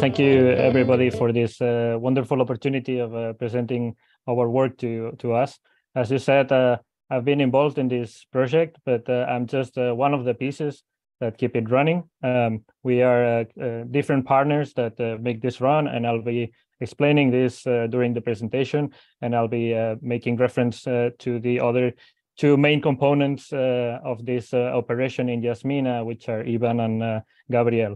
thank you everybody for this wonderful opportunity of presenting our work to us. As you said, I've been involved in this project, but I'm just one of the pieces that keep it running. We are different partners that make this run, and I'll be explaining this during the presentation, and I'll be making reference to the other two main components of this operation in Yasmina, which are Ivan and Gabriel.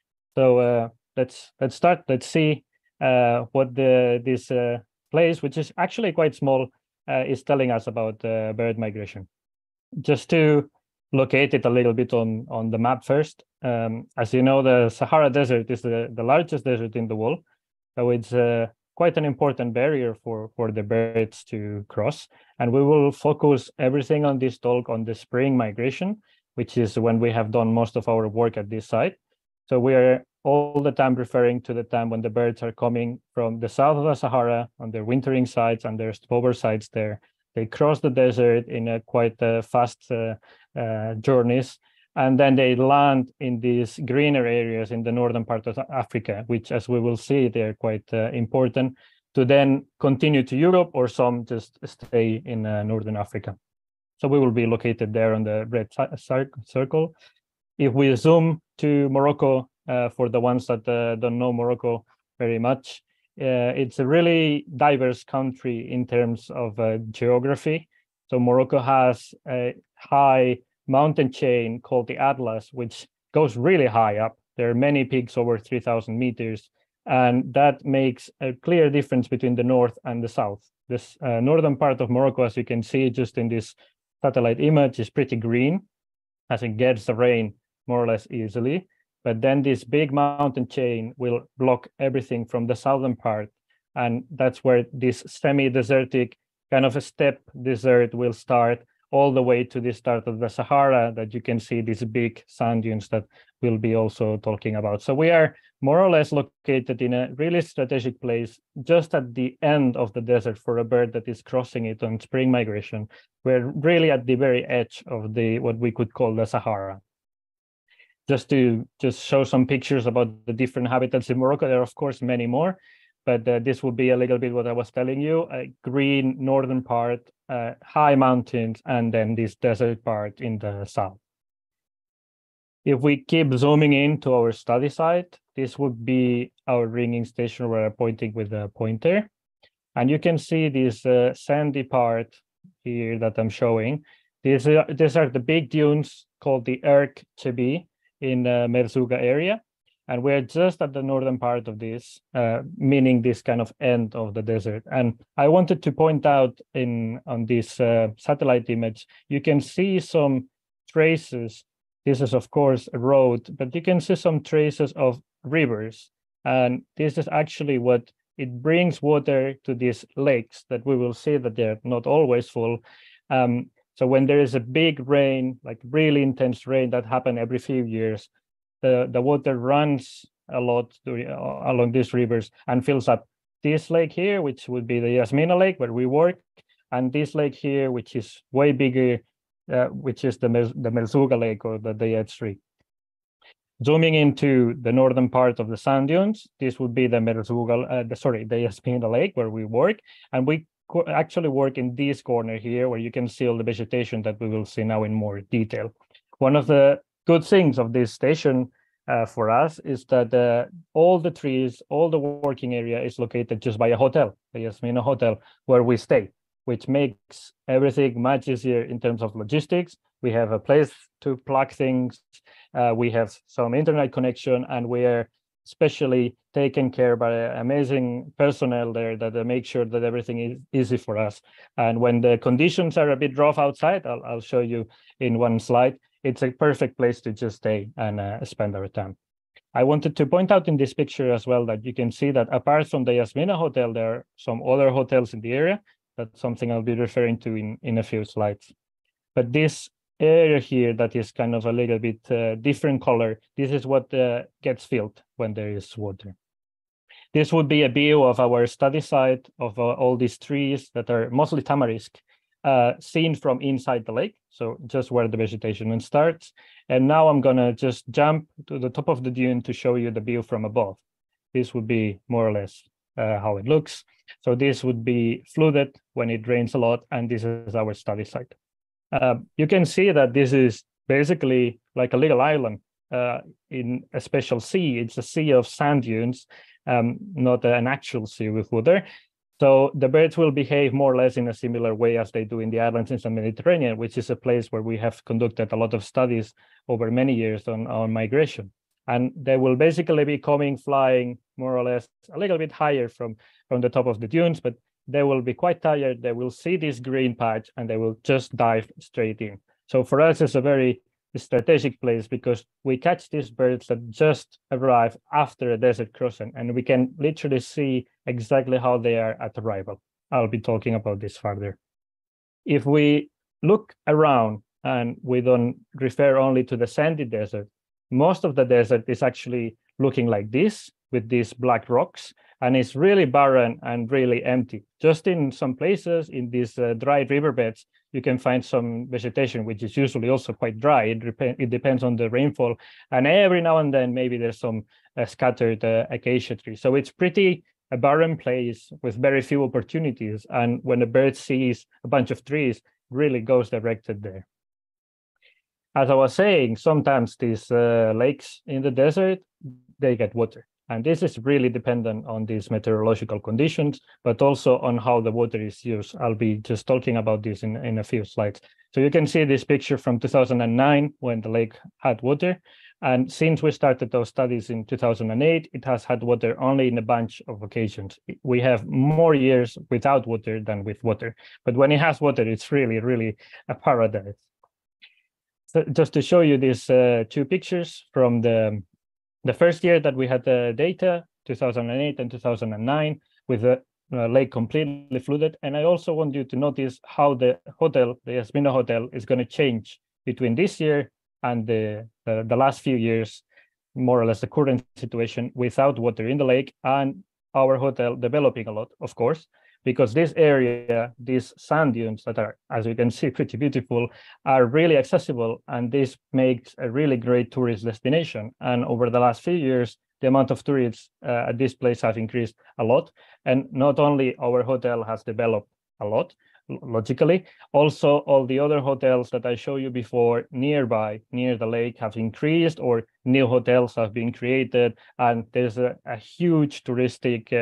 So let's start. Let's see what this place, which is actually quite small, is telling us about bird migration. Just to locate it a little bit on the map first. As you know, the Sahara Desert is the largest desert in the world, so it's quite an important barrier for the birds to cross. And we will focus everything on this talk on the spring migration, which is when we have done most of our work at this site. So we are all the time referring to the time when the birds are coming from the south of the Sahara on their wintering sites and their stopover sites there. They cross the desert in a quite fast journeys, and then they land in these greener areas in the northern part of Africa, which, as we will see, they're quite important to then continue to Europe, or some just stay in northern Africa. So we will be located there on the red circle. If we zoom to Morocco, for the ones that don't know Morocco very much, it's a really diverse country in terms of geography. So Morocco has a high mountain chain called the Atlas, which goes really high up. There are many peaks over 3,000 meters, and that makes a clear difference between the north and the south. This northern part of Morocco, as you can see just in this satellite image, is pretty green, as it gets the rain more or less easily. But then this big mountain chain will block everything from the southern part. And that's where this semi-desertic kind of a steppe desert will start, all the way to the start of the Sahara, that you can see these big sand dunes that we'll be also talking about. So we are more or less located in a really strategic place, just at the end of the desert for a bird that is crossing it on spring migration. We're really at the very edge of what we could call the Sahara. Just to show some pictures about the different habitats in Morocco. There are, of course, many more, but this will be a little bit what I was telling you: a green northern part, high mountains, and then this desert part in the south. If we keep zooming into our study site, this would be our ringing station where I'm pointing with the pointer. And you can see this sandy part here that I'm showing. These are the big dunes called the Erk Chebi in Merzouga area, and we're just at the northern part of this, meaning this kind of end of the desert. And I wanted to point out on this satellite image, you can see some traces. This is, of course, a road, but you can see some traces of rivers, and this is actually what it brings water to these lakes that we will see that they're not always full. So when there is a big rain, like really intense rain that happens every few years, the water runs a lot along these rivers and fills up this lake here, which would be the Yasmina Lake where we work, and this lake here, which is way bigger, which is the Merzouga Lake, or the Dayet. Zooming into the northern part of the sand dunes, this would be the the Yasmina Lake where we work, and we actually work in this corner here where you can see all the vegetation that we will see now in more detail. One of the good things of this station for us is that all the trees, all the working area is located just by a hotel, the Yasmina Hotel, where we stay, which makes everything much easier in terms of logistics. We have a place to plug things, we have some internet connection, and we are especially taken care by amazing personnel there that make sure that everything is easy for us. And when the conditions are a bit rough outside, I'll show you in one slide, it's a perfect place to just stay and spend our time. I wanted to point out in this picture as well that you can see that apart from the Yasmina Hotel, there are some other hotels in the area. That's something I'll be referring to in a few slides. But this area here that is kind of a little bit different color, this is what gets filled when there is water. This would be a view of our study site of all these trees that are mostly tamarisk, seen from inside the lake, so just where the vegetation starts. And now I'm gonna just jump to the top of the dune to show you the view from above. this would be more or less how it looks. So this would be flooded when it rains a lot, and this is our study site. You can see that this is basically like a little island in a special sea. It's a sea of sand dunes, not an actual sea with water. So the birds will behave more or less in a similar way as they do in the islands in the Mediterranean, which is a place where we have conducted a lot of studies over many years on migration. And they will basically be coming, flying more or less a little bit higher from the top of the dunes, but they will be quite tired. They will see this green patch and they will just dive straight in. So for us, it's a very strategic place because we catch these birds that just arrive after a desert crossing, and we can literally see exactly how they are at arrival. I'll be talking about this further. If we look around and we don't refer only to the sandy desert, most of the desert is actually looking like this with these black rocks, and it's really barren and really empty. Just in some places in these dry riverbeds, you can find some vegetation, which is usually also quite dry. It depends on the rainfall. And every now and then, maybe there's some scattered acacia trees. So it's pretty a barren place with very few opportunities. And when a bird sees a bunch of trees, really goes directed there. As I was saying, sometimes these lakes in the desert, they get water. And this is really dependent on these meteorological conditions, but also on how the water is used. I'll be just talking about this in a few slides. So you can see this picture from 2009 when the lake had water. And since we started those studies in 2008, it has had water only in a bunch of occasions. We have more years without water than with water. But when it has water, it's really, really a paradise. So just to show you these two pictures from the first year that we had the data, 2008 and 2009, with the lake completely flooded. And I also want you to notice how the hotel, the Yasmina Hotel, is going to change between this year and the last few years, more or less the current situation without water in the lake, and our hotel developing a lot, of course, because this area, these sand dunes that are, as you can see, pretty beautiful, are really accessible, and this makes a really great tourist destination. And over the last few years, the amount of tourists at this place have increased a lot. And not only our hotel has developed a lot, logically, also all the other hotels that I showed you before nearby, near the lake, have increased, or new hotels have been created, and there's a huge touristic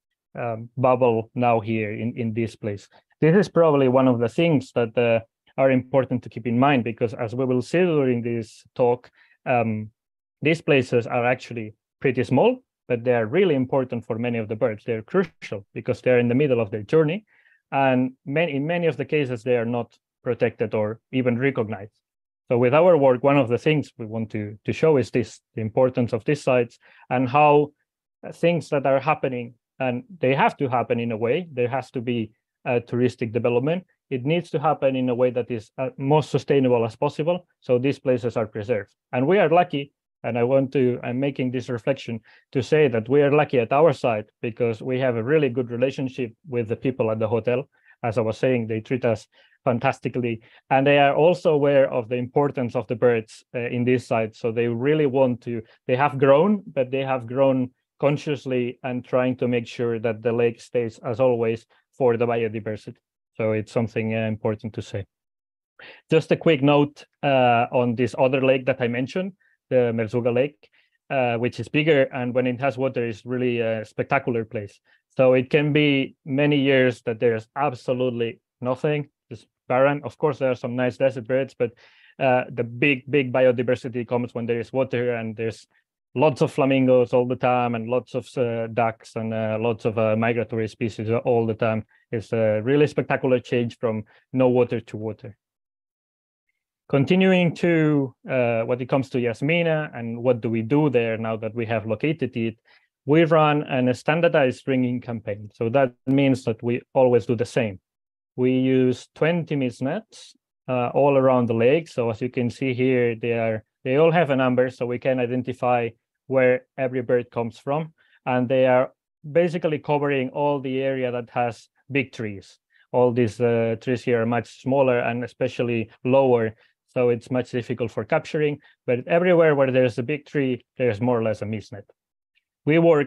bubble now here in this place. This is probably one of the things that are important to keep in mind, because as we will see during this talk, these places are actually pretty small, but they are really important for many of the birds. They're crucial because they're in the middle of their journey, and in many of the cases, they are not protected or even recognized. So with our work, one of the things we want to show is this, the importance of these sites and how things that are happening, and they have to happen in a way, there has to be a touristic development. It needs to happen in a way that is most sustainable as possible, so these places are preserved. And we are lucky, and I'm making this reflection to say that we are lucky at our side because we have a really good relationship with the people at the hotel. As I was saying, they treat us fantastically, and they are also aware of the importance of the birds in this site. So they really they have grown, but they have grown consciously and trying to make sure that the lake stays, as always, for the biodiversity. So it's something important to say. Just a quick note on this other lake that I mentioned, the Merzouga Lake, which is bigger, and when it has water, it's really a spectacular place. So it can be many years that there's absolutely nothing, just barren. Of course, there are some nice desert birds, but the big biodiversity comes when there is water, and there's lots of flamingos all the time, and lots of ducks, and lots of migratory species all the time. It's a really spectacular change from no water to water. Continuing to what it comes to Yasmina and what do we do there now that we have located it, we run a standardized ringing campaign. So that means that we always do the same. We use 20 mist nets all around the lake. So as you can see here, they all have a number, so we can identify where every bird comes from. And they are basically covering all the area that has big trees. All these trees here are much smaller and especially lower, so it's much difficult for capturing. But everywhere where there's a big tree, there's more or less a mist net. We work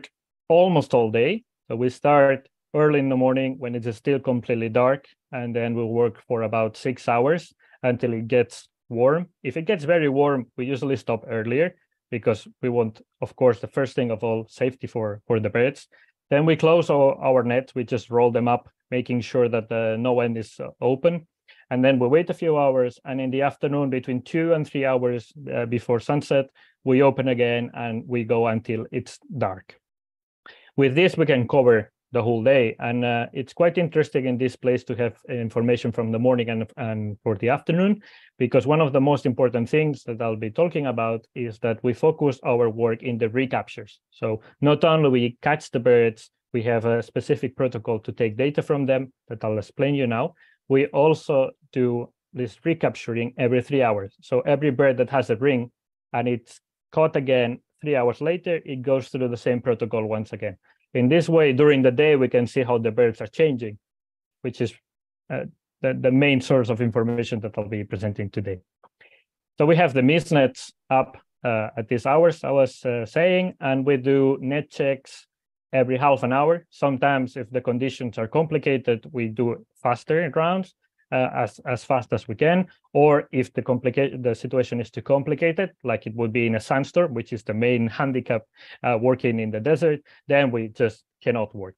almost all day. So we start early in the morning when it is still completely dark, and then we'll work for about 6 hours until it gets warm. If it gets very warm, we usually stop earlier because we want, of course, the first thing of all, safety for the birds. Then we close our nets. We just roll them up, making sure that no end is open. And then we wait a few hours. And in the afternoon, between 2 and 3 hours before sunset, we open again and we go until it's dark. With this, we can cover the whole day. And it's quite interesting in this place to have information from the morning and for the afternoon, because one of the most important things that I'll be talking about is that we focus our work in the recaptures. So not only we catch the birds, we have a specific protocol to take data from them that I'll explain you now. We also do this recapturing every 3 hours. So every bird that has a ring and it's caught again 3 hours later, it goes through the same protocol once again. In this way, during the day, we can see how the birds are changing, which is the main source of information that I'll be presenting today. So we have the mist nets up at these hours I was saying, and we do net checks every half an hour. Sometimes if the conditions are complicated, we do faster rounds, as fast as we can, or if the situation is too complicated, like it would be in a sandstorm, which is the main handicap working in the desert, then we just cannot work.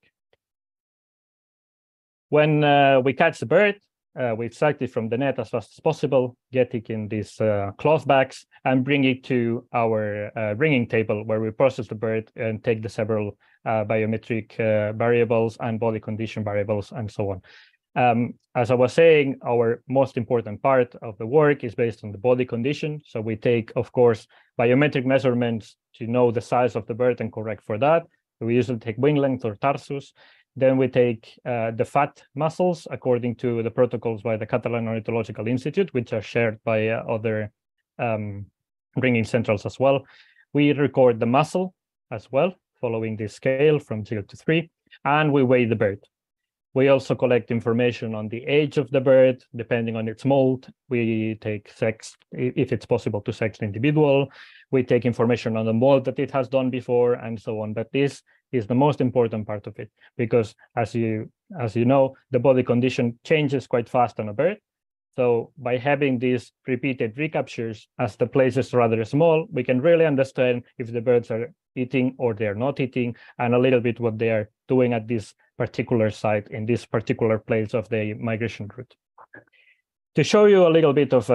When we catch the bird, we extract it from the net as fast as possible, get it in these cloth bags, and bring it to our ringing table where we process the bird and take the several biometric variables and body condition variables and so on. As I was saying, our most important part of the work is based on the body condition. So we take, of course, biometric measurements to know the size of the bird and correct for that. We usually take wing length or tarsus. Then we take the fat muscles according to the protocols by the Catalan Ornithological Institute, which are shared by other ringing centrals as well. We record the muscle as well, following this scale from 0 to 3, and we weigh the bird. We also collect information on the age of the bird, depending on its mold. We take sex, if it's possible to sex the individual. We take information on the mold that it has done before and so on. But this is the most important part of it, because as you know, the body condition changes quite fast on a bird. So by having these repeated recaptures, as the place is rather small, we can really understand if the birds are eating or they're not eating, and a little bit what they are doing at this particular site in this particular place of the migration route. To show you a little bit of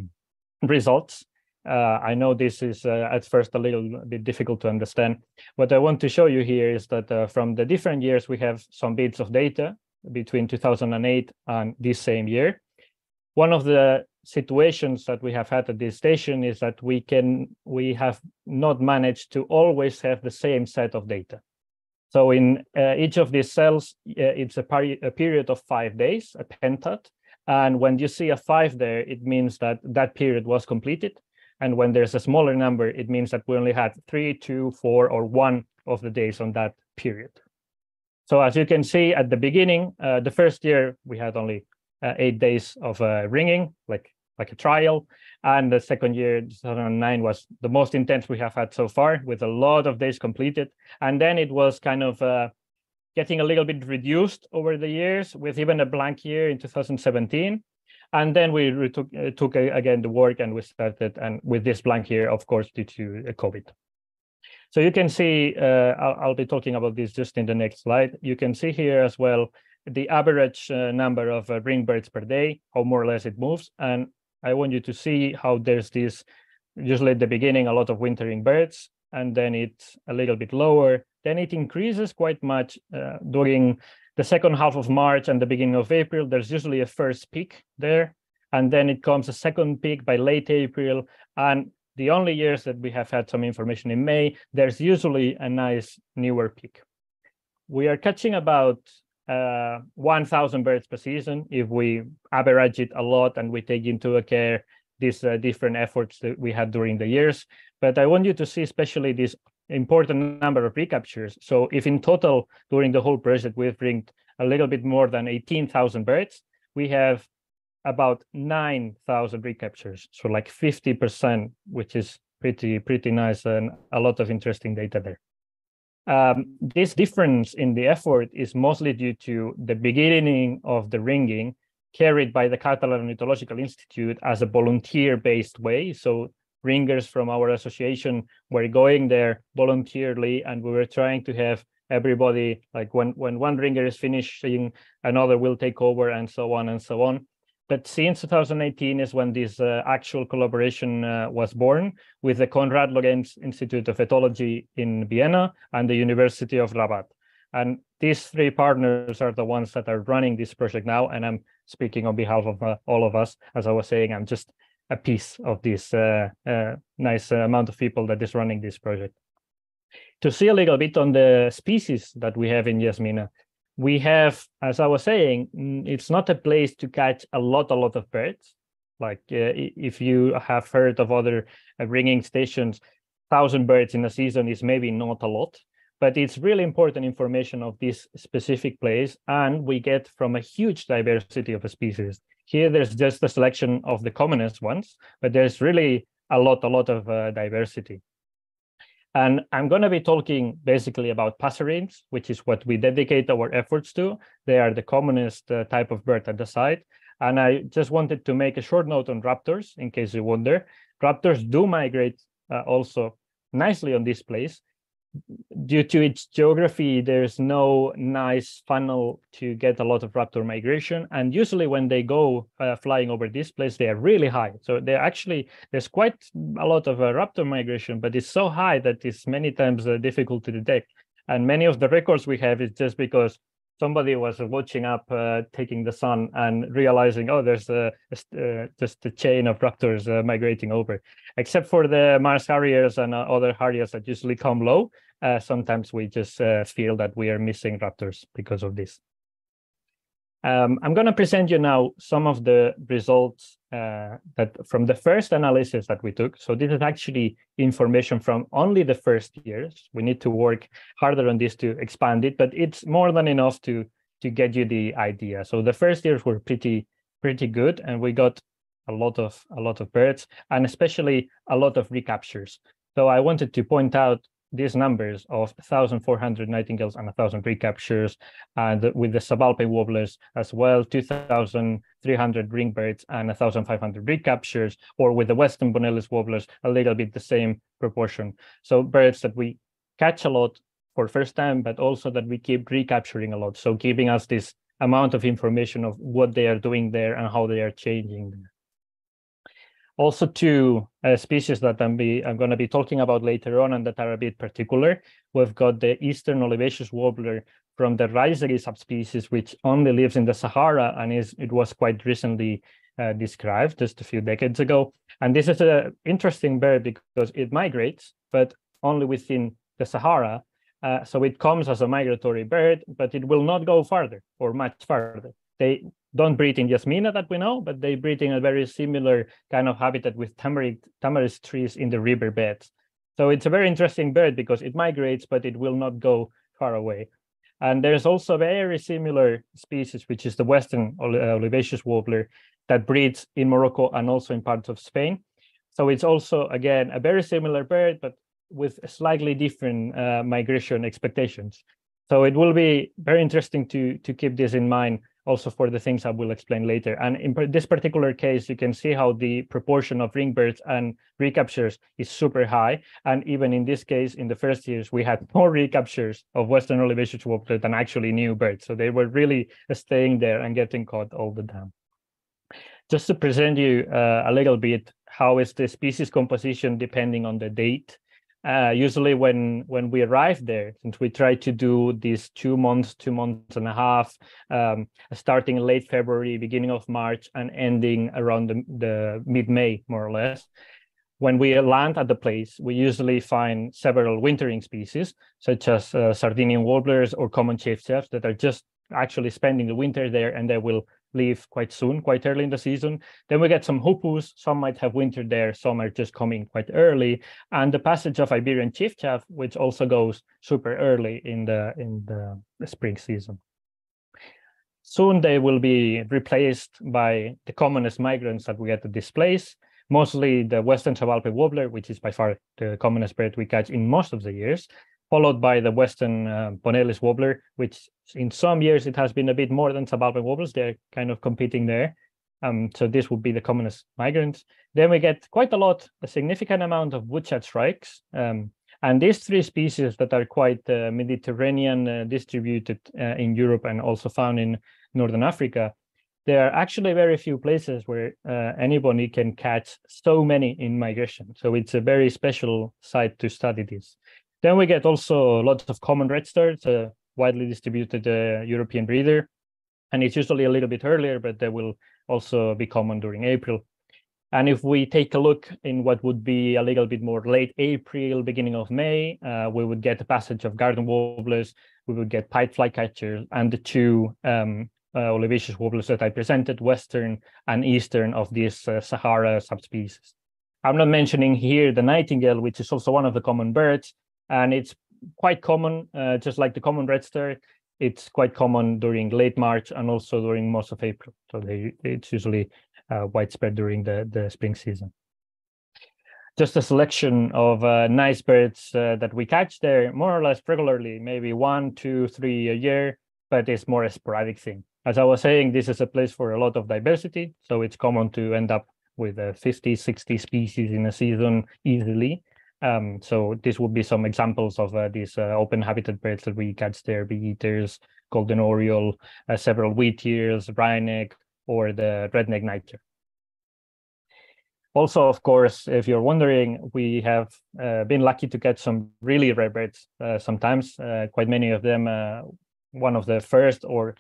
results, I know this is at first a little bit difficult to understand. What I want to show you here is that from the different years, we have some bits of data between 2008 and this same year. One of the situations that we have had at this station is that we have not managed to always have the same set of data. So in each of these cells, it's a period of 5 days, a pentat. And when you see a 5 there, it means that that period was completed. And when there's a smaller number, it means that we only had 3, 2, 4, or 1 of the days on that period. So as you can see at the beginning, the first year, we had only 8 days of ringing, like a trial. And the second year, 2009, was the most intense we have had so far, with a lot of days completed. And then it was kind of getting a little bit reduced over the years, with even a blank year in 2017. And then we took again the work, and we started, and with this blank year, of course, due to COVID. So you can see, I'll be talking about this just in the next slide. You can see here as well the average number of ring birds per day, how more or less it moves. And I want you to see how there's this, usually at the beginning, a lot of wintering birds, and then it's a little bit lower. Then it increases quite much during the second half of March and the beginning of April. There's usually a first peak there, and then it comes a second peak by late April. And the only years that we have had some information in May, there's usually a nice newer peak. We are catching about 1,000 birds per season if we average it a lot and we take into account these different efforts that we had during the years. But I want you to see especially this important number of recaptures. So if in total during the whole project we've ringed a little bit more than 18,000 birds, we have about 9,000 recaptures, so like 50%, which is pretty nice, and a lot of interesting data there. This difference in the effort is mostly due to the beginning of the ringing carried by the Catalan Ornithological Institute as a volunteer-based way. So ringers from our association were going there voluntarily, and we were trying to have everybody, like when one ringer is finishing, another will take over, and so on and so on. But since 2018 is when this actual collaboration was born with the Konrad Lorenz Institute of Ethology in Vienna and the University of Rabat. And these three partners are the ones that are running this project now. And I'm speaking on behalf of all of us. As I was saying, I'm just a piece of this nice amount of people that is running this project. To see a little bit on the species that we have in Yasmina, we have, as I was saying, it's not a place to catch a lot of birds. Like if you have heard of other ringing stations, 1,000 birds in a season is maybe not a lot, but it's really important information of this specific place, and we get from a huge diversity of species. Here, there's just a selection of the commonest ones, but there's really a lot of diversity. And I'm going to be talking basically about passerines, which is what we dedicate our efforts to. They are the commonest type of bird at the site. And I just wanted to make a short note on raptors, in case you wonder. Raptors do migrate also nicely on this place. Due to its geography, there's no nice funnel to get a lot of raptor migration. And usually when they go flying over this place, they are really high. So there's quite a lot of raptor migration, but it's so high that it's many times difficult to detect. And many of the records we have is just because somebody was watching up, taking the sun and realizing, oh, there's just a chain of raptors migrating over. Except for the Mars harriers and other harriers that usually come low, sometimes we just feel that we are missing raptors because of this. I'm going to present you now some of the results that from the first analysis that we took. So this is actually information from only the first years. We need to work harder on this to expand it, but it's more than enough to get you the idea. So the first years were pretty good, and we got a lot of birds, and especially a lot of recaptures. So I wanted to point out these numbers of 1,400 nightingales and 1,000 recaptures, and with the Savalpe warblers as well, 2,300 ringbirds and 1,500 recaptures, or with the Western Bonellis warblers, a little bit the same proportion. So birds that we catch a lot for first time, but also that we keep recapturing a lot. So giving us this amount of information of what they are doing there and how they are changing there. Also, two species that I'm going to be talking about later on and that are a bit particular. We've got the Eastern olivaceous warbler from the Reiseri subspecies, which only lives in the Sahara, and it was quite recently described just a few decades ago. And this is an interesting bird because it migrates, but only within the Sahara. So it comes as a migratory bird, but it will not go farther or much farther. They don't breed in Yasmina that we know, but they breed in a very similar kind of habitat with tamarisk trees in the riverbeds. So it's a very interesting bird because it migrates, but it will not go far away. And there's also a very similar species, which is the Western olivaceous warbler that breeds in Morocco and also in parts of Spain. So it's also, again, a very similar bird, but with slightly different migration expectations. So it will be very interesting to keep this in mind also for the things I will explain later. And in this particular case, you can see how the proportion of ringbirds and recaptures is super high. And even in this case, in the first years, we had more recaptures of Western olivaceous warbler than actually new birds. So they were really staying there and getting caught all the time. Just to present you a little bit, how is the species composition depending on the date? Usually when we arrive there, since we try to do these 2 months and a half, starting late February, beginning of March, and ending around the mid-May, more or less. When we land at the place, we usually find several wintering species, such as Sardinian warblers or common chiefchaffs that are just actually spending the winter there, and they will leave quite soon, quite early in the season. Then we get some hoopoes. Some might have wintered there, some are just coming quite early. And the passage of Iberian chiefchaff, which also goes super early in the spring season. Soon they will be replaced by the commonest migrants that we get at this place, mostly the Western Savalpe warbler, which is by far the commonest bird we catch in most of the years. followed by the Western Bonellis warbler, which in some years it has been a bit more than subalpine warblers. They're kind of competing there. So this would be the commonest migrants. Then we get quite a significant amount of woodchat shrikes. And these three species that are quite Mediterranean distributed in Europe and also found in Northern Africa, there are actually very few places where anybody can catch so many in migration. So it's a very special site to study this. Then we get also lots of common red stars, a widely distributed European breeder. And it's usually a little bit earlier, but they will also be common during April. And if we take a look in what would be a little bit more late April, beginning of May, we would get a passage of garden warblers, we would get pied flycatchers, and the two olivaceous warblers that I presented, western and eastern of this Sahara subspecies. I'm not mentioning here the nightingale, which is also one of the common birds, and it's quite common, just like the common red star. It's quite common during late March and also during most of April. So it's usually widespread during the spring season. Just a selection of nice birds that we catch there more or less regularly, maybe 1, 2, 3 a year, but it's more a sporadic thing. As I was saying, this is a place for a lot of diversity. So it's common to end up with 50, 60 species in a season easily. So this would be some examples of these open habitat birds that we catch there: bee eaters, golden oriole, several wheatears, wryneck, or the redneck nightjar. Also, of course, if you're wondering, we have been lucky to catch some really rare birds sometimes, quite many of them, one of the first or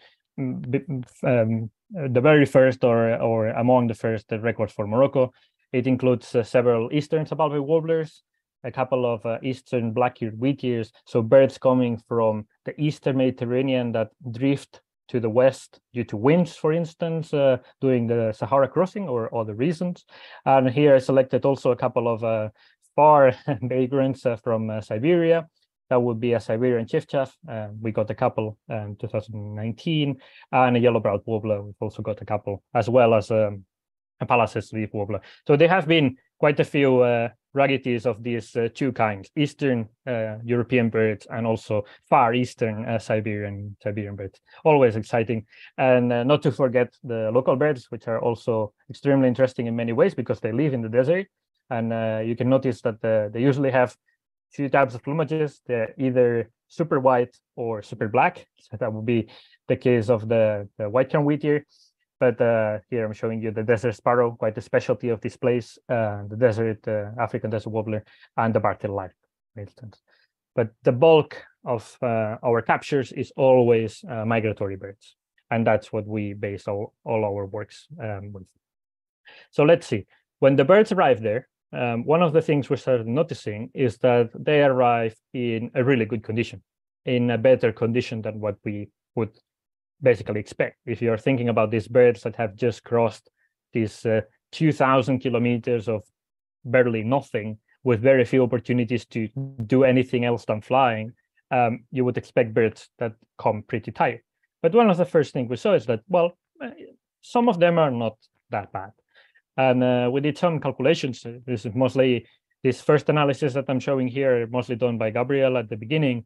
the very first or among the first records for Morocco. It includes several eastern subalpine warblers, a couple of eastern black-eared wheatears, so birds coming from the eastern Mediterranean that drift to the west due to winds, for instance, doing the Sahara crossing or other reasons. And here I selected also a couple of far vagrants from Siberia. That would be a Siberian chiffchaff. We got a couple in 2019, and a yellow-browed warbler. We've also got a couple, as well as a Palace's leaf warbler. So there have been quite a few rarities of these two kinds: Eastern European birds and also Far Eastern Siberian birds. Always exciting. And not to forget the local birds, which are also extremely interesting in many ways because they live in the desert. And you can notice that they usually have two types of plumages. They're either super white or super black. So that would be the case of the white-crowned wheatear. But here I'm showing you the desert sparrow, quite a specialty of this place, the desert, African desert warbler, and the bartail lark, for instance. But the bulk of our captures is always migratory birds. And that's what we base all our works with. So let's see. When the birds arrive there, one of the things we started noticing is that they arrive in a really good condition, in a better condition than what we would basically expect. If you're thinking about these birds that have just crossed these 2,000 kilometers of barely nothing with very few opportunities to do anything else than flying, you would expect birds that come pretty tired. But one of the first things we saw is that, well, some of them are not that bad. And we did some calculations. This is mostly, this first analysis that I'm showing here, mostly done by Gabriel at the beginning.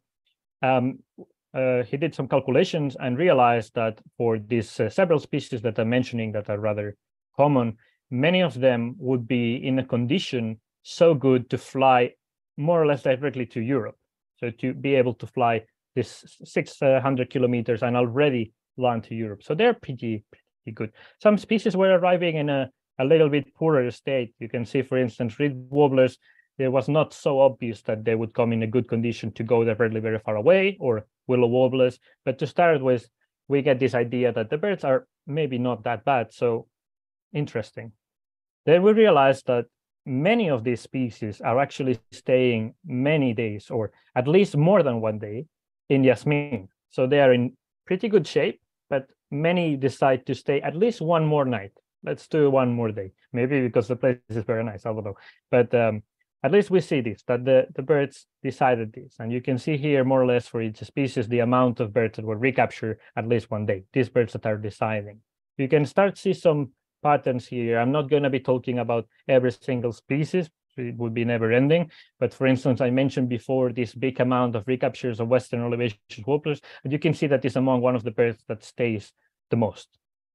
He did some calculations and realized that for these several species that I'm mentioning that are rather common, many of them would be in a condition so good to fly more or less directly to Europe. So to be able to fly this 600 kilometers and already land to Europe. So they're pretty good. Some species were arriving in a little bit poorer state. You can see, for instance, reed warblers, it was not so obvious that they would come in a good condition to go directly very far away, or willow warblers. But to start with, we get this idea that the birds are maybe not that bad. So interesting. Then we realized that many of these species are actually staying many days, or at least more than one day, in Yasmin. So they are in pretty good shape, but many decide to stay at least one more night. Let's do one more day, maybe because the place is very nice, I don't know. But at least we see this, that the birds decided this. And you can see here more or less for each species, the amount of birds that were recaptured at least one day, these birds that are deciding. You can start to see some patterns here. I'm not going to be talking about every single species it would be never ending. But for instance, I mentioned before this big amount of recaptures of Western olivaceous warblers, and you can see that is among one of the birds that stays the most.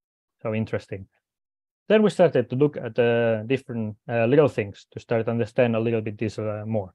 So interesting. Then we started to look at different little things to start to understand a little bit this more.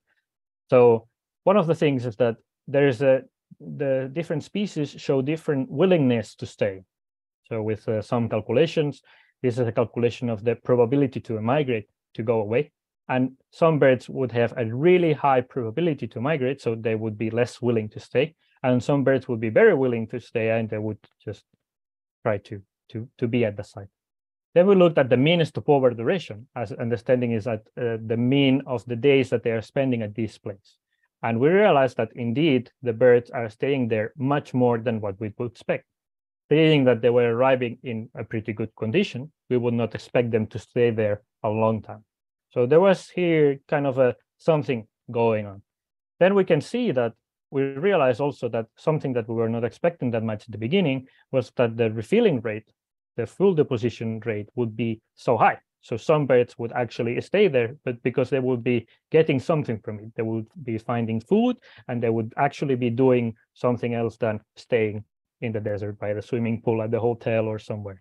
So one of the things is that there is the different species show different willingness to stay. So with some calculations, this is a calculation of the probability to migrate, to go away. And some birds would have a really high probability to migrate, so they would be less willing to stay. And some birds would be very willing to stay, and they would just try to be at the site. Then we looked at the mean stopover duration, as understanding is that the mean of the days that they are spending at this place. And we realized that indeed the birds are staying there much more than what we would expect. Being that they were arriving in a pretty good condition, we would not expect them to stay there a long time. So there was here kind of something going on. Then we can see that we realized also that something that we were not expecting that much at the beginning was that the refilling rate, the full deposition rate, would be so high. So some birds would actually stay there, but because they would be getting something from it, they would be finding food, and they would actually be doing something else than staying in the desert by the swimming pool at the hotel or somewhere.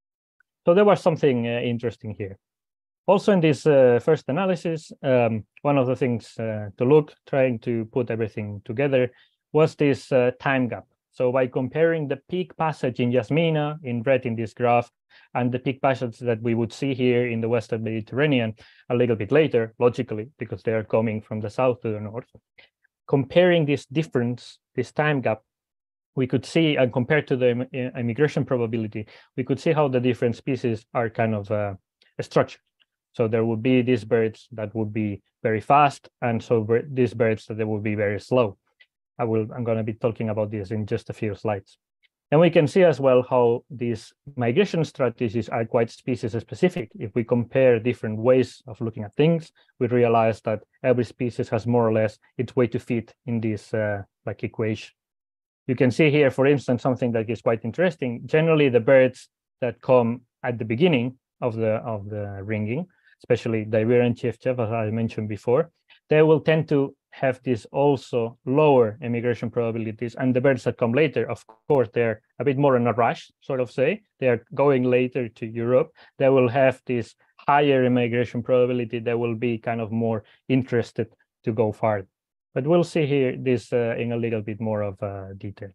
So there was something interesting here. Also in this first analysis, one of the things to look, trying to put everything together, was this time gap. So by comparing the peak passage in Yasmina, in red in this graph, and the peak passage that we would see here in the Western Mediterranean a little bit later, logically, because they are coming from the south to the north. Comparing this difference, this time gap, we could see, and compared to the immigration probability, we could see how the different species are kind of structured. So there would be these birds that would be very fast, and so these birds that they would be very slow. I'm going to be talking about this in just a few slides. And we can see as well how these migration strategies are quite species specific. If we compare different ways of looking at things, we realize that every species has more or less its way to fit in this like equation. You can see here, for instance, something that is quite interesting. Generally, the birds that come at the beginning of the ringing, especially the Iberian chiefchaff, as I mentioned before, they will tend to have this also lower immigration probabilities. And the birds that come later, of course, they're a bit more in a rush, sort of say. They are going later to Europe. They will have this higher immigration probability. They will be kind of more interested to go farther. But we'll see here this in a little bit more of detail.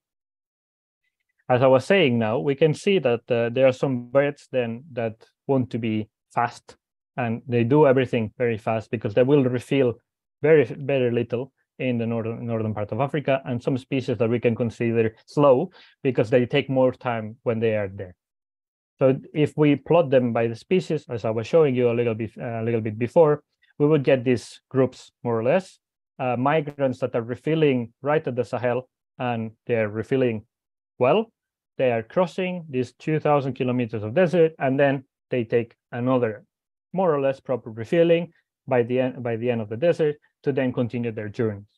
As I was saying now, we can see that there are some birds then that want to be fast, and they do everything very fast because they will refill very little in the northern part of Africa, and some species that we can consider slow because they take more time when they are there. So if we plot them by the species, as I was showing you a little bit before, we would get these groups more or less. Migrants that are refilling right at the Sahel, and they're refilling well. They are crossing these 2,000 kilometers of desert, and then they take another more or less proper refilling by the end of the desert to then continue their journeys.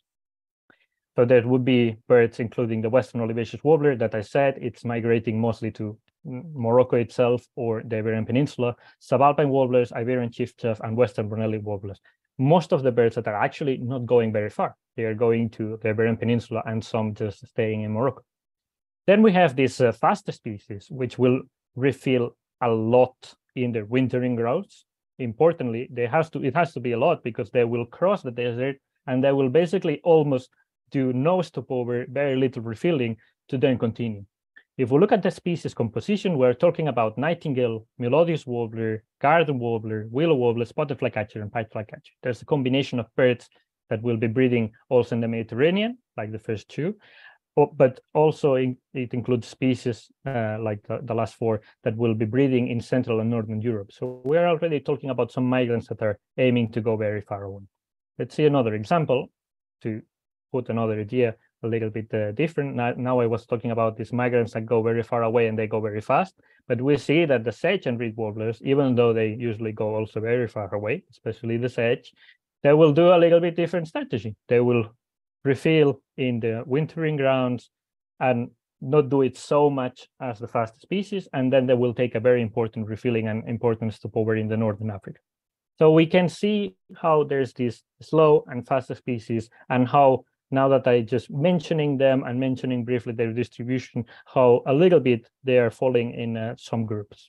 So there would be birds, including the Western olivaceous warbler that I said, it's migrating mostly to Morocco itself or the Iberian Peninsula, subalpine warblers, Iberian chiefchaff, and Western Brunelli warblers. Most of the birds that are actually not going very far, they are going to the Iberian Peninsula, and some just staying in Morocco. Then we have these faster species, which will refill a lot in their wintering grounds. Importantly, it has to be a lot because they will cross the desert and they will basically almost do no stopover, very little refilling to then continue. If we look at the species composition, we're talking about nightingale, melodious warbler, garden warbler, willow warbler, spotted flycatcher, and pied flycatcher. There's a combination of birds that will be breeding also in the Mediterranean, like the first two, but also it includes species like the last four that will be breeding in Central and Northern Europe. So we're already talking about some migrants that are aiming to go very far away. Let's see another example to put another idea a little bit different. Now I was talking about these migrants that go very far away and they go very fast, but we see that the sedge and reed warblers, even though they usually go also very far away, especially the sedge, they will do a little bit different strategy. They will refill in the wintering grounds and not do it so much as the fast species, and then they will take a very important refilling and important stopover in the Northern Africa. So we can see how there's this slow and fast species, and how now that I just mentioning them and mentioning briefly their distribution, how a little bit they are falling in some groups.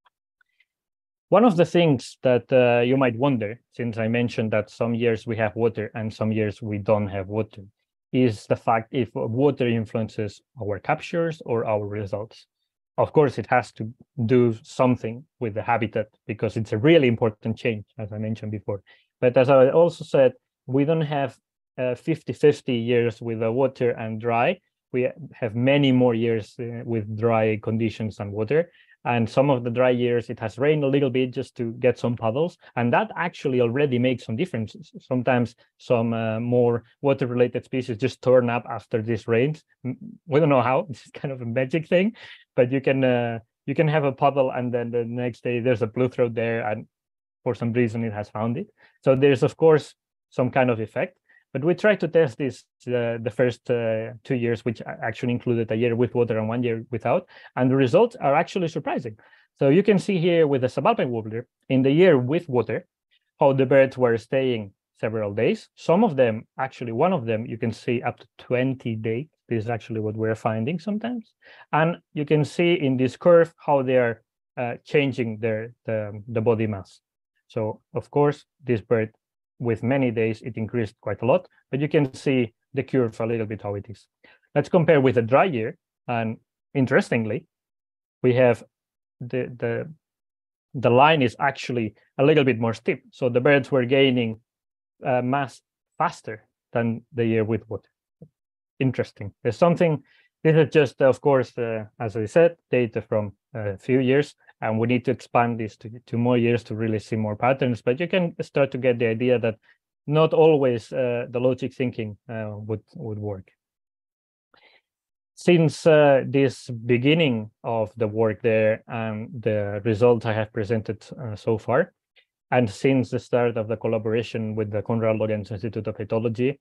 One of the things that you might wonder, since I mentioned that some years we have water and some years we don't have water, is the fact if water influences our captures or our results. Of course, it has to do something with the habitat because it's a really important change, as I mentioned before. But as I also said, we don't have 50-50 years with the water and dry. We have many more years with dry conditions and water. And some of the dry years, it has rained a little bit just to get some puddles. And that actually already makes some differences. Sometimes some more water-related species just turn up after this rains. We don't know how. This is kind of a magic thing, but you can have a puddle and then the next day there's a blue throat there, and for some reason it has found it. So there's, of course, some kind of effect. But we tried to test this the first 2 years, which actually included a year with water and 1 year without. And the results are actually surprising. So you can see here with the subalpine warbler, in the year with water, how the birds were staying several days. Some of them, actually one of them, you can see up to 20 days. This is actually what we're finding sometimes. And you can see in this curve how they are changing the body mass. So of course, this bird, with many days, it increased quite a lot, but you can see the curve a little bit how it is. Let's compare with a dry year. And interestingly, we have the line is actually a little bit more steep. So the birds were gaining mass faster than the year with water. Interesting. There's something, this is just, of course, as I said, data from a few years, and we need to expand this to more years to really see more patterns. But you can start to get the idea that not always the logic thinking would work. Since this beginning of the work there and the results I have presented so far, and since the start of the collaboration with the Konrad Lorenz Institute of Ethology,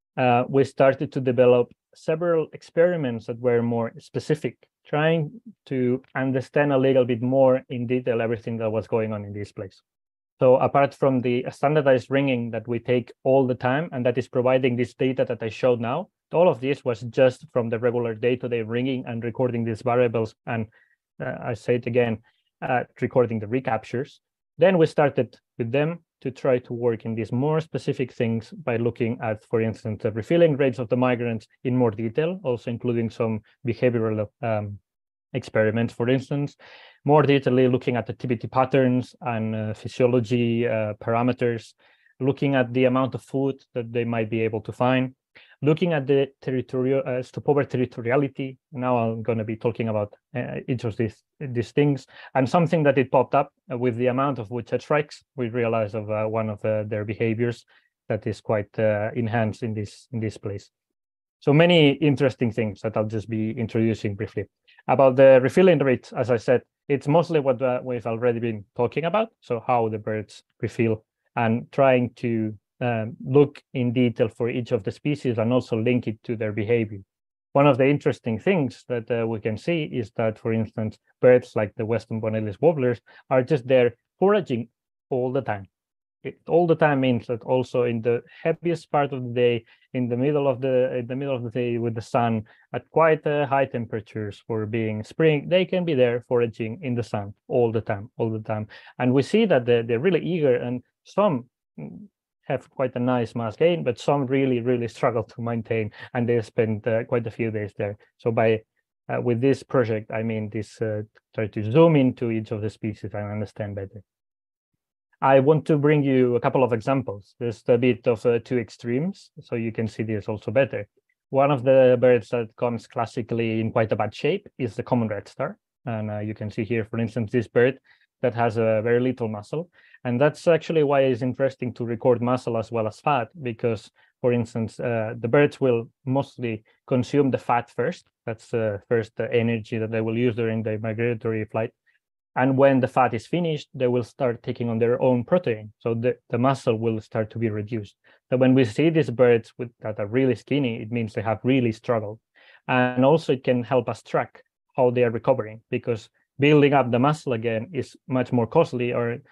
we started to develop several experiments that were more specific, trying to understand a little bit more in detail everything that was going on in this place. So apart from the standardized ringing that we take all the time, and that is providing this data that I showed now, all of this was just from the regular day-to-day ringing and recording these variables. And I say it again, recording the recaptures. Then we started with them to try to work in these more specific things by looking at, for instance, the refilling rates of the migrants in more detail, also including some behavioral experiments, for instance, more detailedly looking at activity patterns and physiology parameters, looking at the amount of food that they might be able to find, looking at the stopover territoriality. Now I'm going to be talking about each of these things, and something that it popped up with the amount of woodchuck strikes. We realized of one of their behaviors that is quite enhanced in this place. So many interesting things that I'll just be introducing briefly. About the refilling rate, as I said, it's mostly what we've already been talking about. So how the birds refill, and trying to look in detail for each of the species and also link it to their behavior. One of the interesting things that we can see is that, for instance, birds like the Western Bonellis warblers are just there foraging all the time. All the time means that also in the heaviest part of the day, in the middle of the day with the sun at quite high temperatures for being spring, they can be there foraging in the sun all the time. And we see that they're really eager, and some have quite a nice mass gain, but some really struggle to maintain, and they spend quite a few days there. So by with this project, I mean this try to zoom into each of the species and understand better. I want to bring you a couple of examples. There's a bit of two extremes, so you can see this also better. One of the birds that comes classically in quite a bad shape is the common red star. And you can see here, for instance, this bird that has a very little muscle. And that's actually why it's interesting to record muscle as well as fat, because, for instance, the birds will mostly consume the fat first. That's the first energy that they will use during the migratory flight. And when the fat is finished, they will start taking on their own protein. So the muscle will start to be reduced. So when we see these birds that are really skinny, it means they have really struggled. And also it can help us track how they are recovering, because building up the muscle again is much more costly, or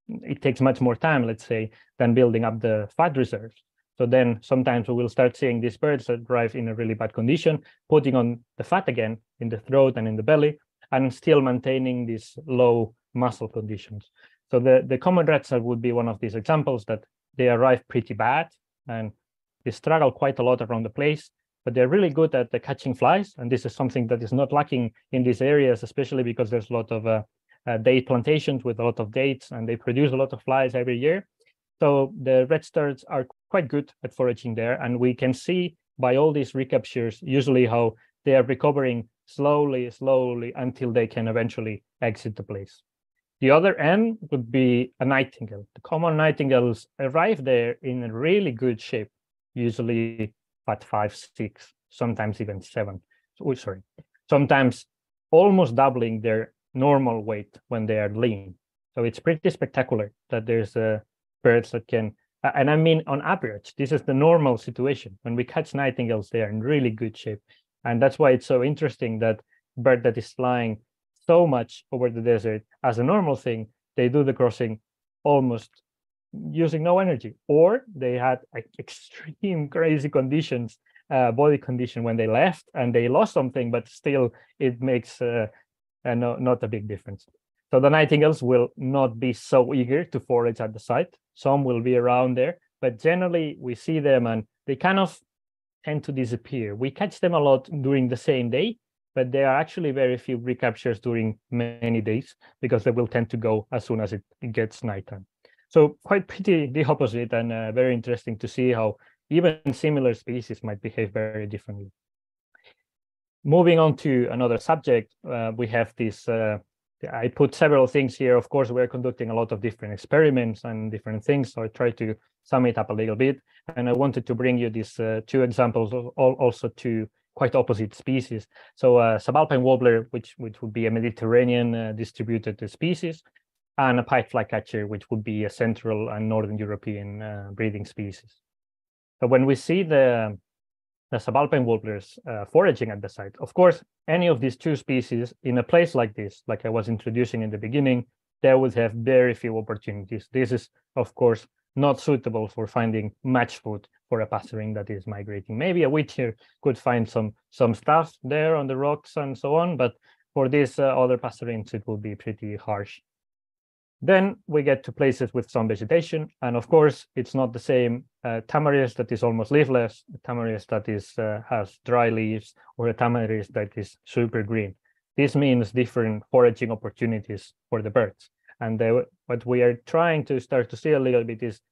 it takes much more time, let's say, than building up the fat reserves. So then sometimes we will start seeing these birds that arrive in a really bad condition, putting on the fat again in the throat and in the belly, and still maintaining these low muscle conditions. So the common red cell would be one of these examples that they arrive pretty bad and they struggle quite a lot around the place, but they're really good at the catching flies. And this is something that is not lacking in these areas, especially because there's a lot of date plantations with a lot of dates, and they produce a lot of flies every year. So the redstarts are quite good at foraging there. And we can see by all these recaptures, usually how they are recovering slowly until they can eventually exit the place. The other end would be a nightingale. The common nightingales arrive there in really good shape, usually at 5, 6, sometimes even 7. Sometimes almost doubling their normal weight when they are lean. So it's pretty spectacular that there's birds that can, and I mean on average, this is the normal situation. When we catch nightingales, they are in really good shape. And that's why it's so interesting that bird that is flying so much over the desert as a normal thing, they do the crossing almost using no energy, or they had like extreme crazy conditions, body condition when they left and they lost something, but still it makes not a big difference. So the nightingales will not be so eager to forage at the site. Some will be around there, but generally we see them and they kind of tend to disappear. We catch them a lot during the same day, but there are actually very few recaptures during many days because they will tend to go as soon as it gets nighttime. So quite pretty the opposite, and very interesting to see how even similar species might behave very differently. Moving on to another subject, we have this, I put several things here. Of course, we're conducting a lot of different experiments and different things, so I try to sum it up a little bit. And I wanted to bring you these 2 examples of also 2 quite opposite species. So subalpine warbler, which would be a Mediterranean distributed species, and a pied flycatcher, which would be a Central and Northern European breeding species. So when we see the subalpine warblers foraging at the site, of course, any of these 2 species in a place like this, like I was introducing in the beginning, they would have very few opportunities. This is, of course, not suitable for finding match food for a passerine that is migrating. Maybe a wheatear could find some stuff there on the rocks and so on, but for these other passerines, it would be pretty harsh. Then we get to places with some vegetation, and of course, it's not the same tamarisk that is almost leafless, a tamarisk that is has dry leaves, or a tamarisk that is super green. This means different foraging opportunities for the birds. And what we are trying to start to see a little bit is